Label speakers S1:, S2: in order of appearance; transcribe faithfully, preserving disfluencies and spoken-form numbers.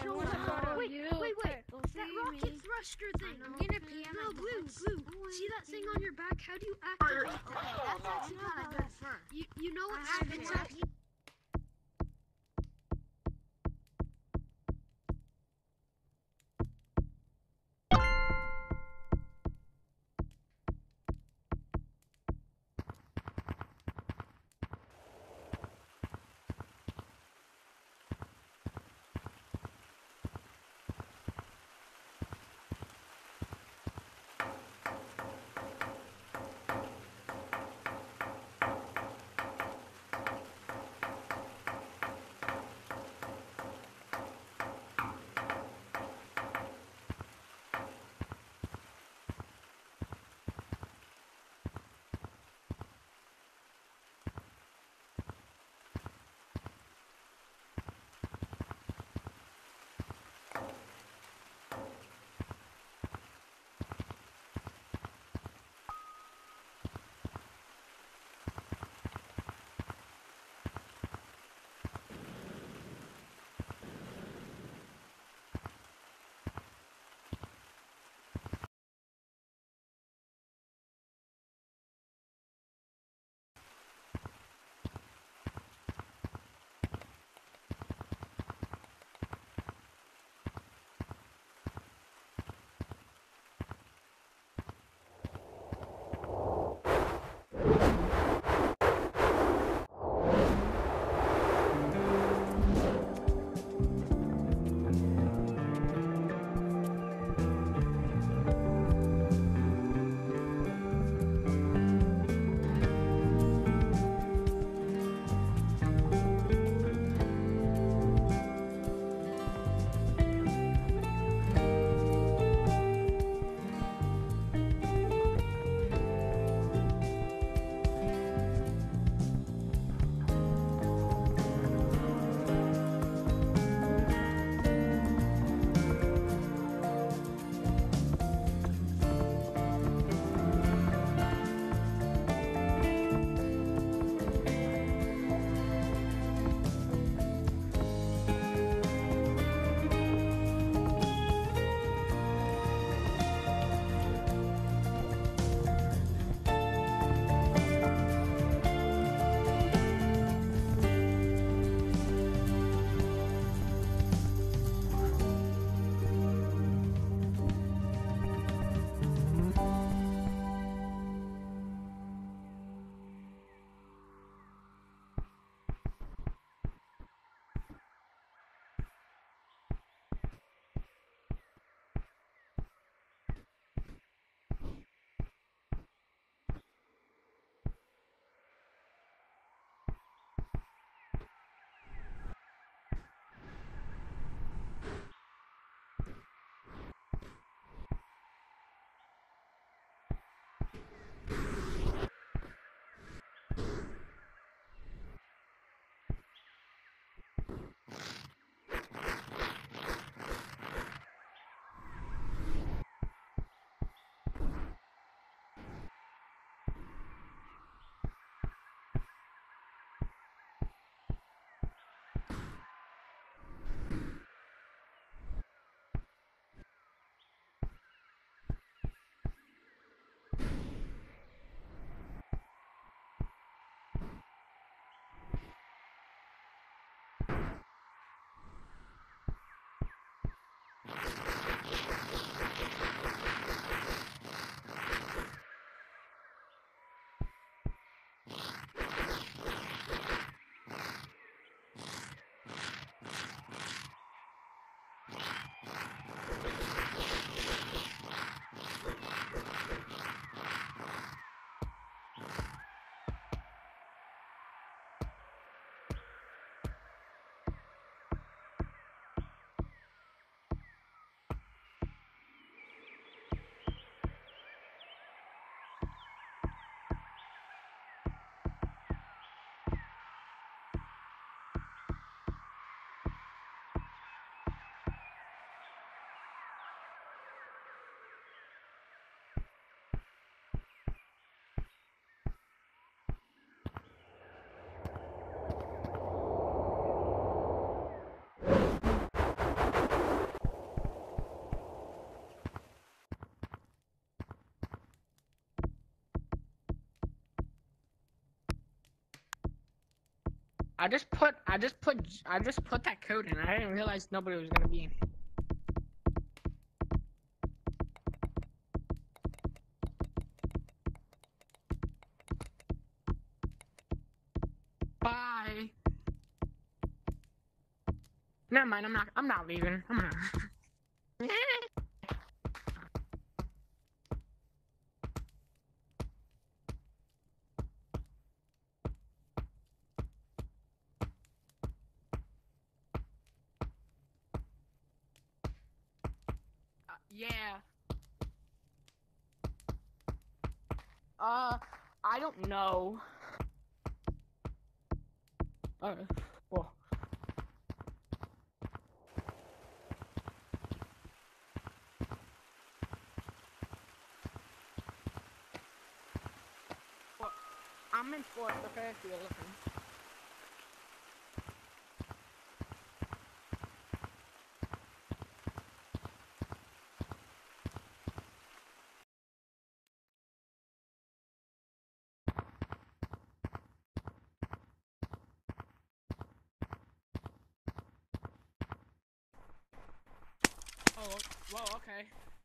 S1: show
S2: wanna
S1: them.
S2: follow
S1: Wait,
S2: you.
S1: wait, wait.
S2: They'll
S1: That
S2: see
S1: rocket
S2: me.
S1: thruster thing.
S2: I'm gonna pee on
S1: No,
S2: my
S1: Blue,
S2: pants.
S1: Blue. See that thing on your back? How do you activate that?
S3: Okay, that's actually got a good fur.
S1: You, you know what
S2: I have
S1: happens
S2: one.
S1: after...
S2: I just put, I just put, I just put that code in. I didn't realize nobody was gonna be in. Bye. Never mind. I'm not. I'm not leaving. I'm not. Uh, yeah. Uh, I don't know. Uh, well. Well, I'm in fourth, okay, if you're looking. Oh, well, okay.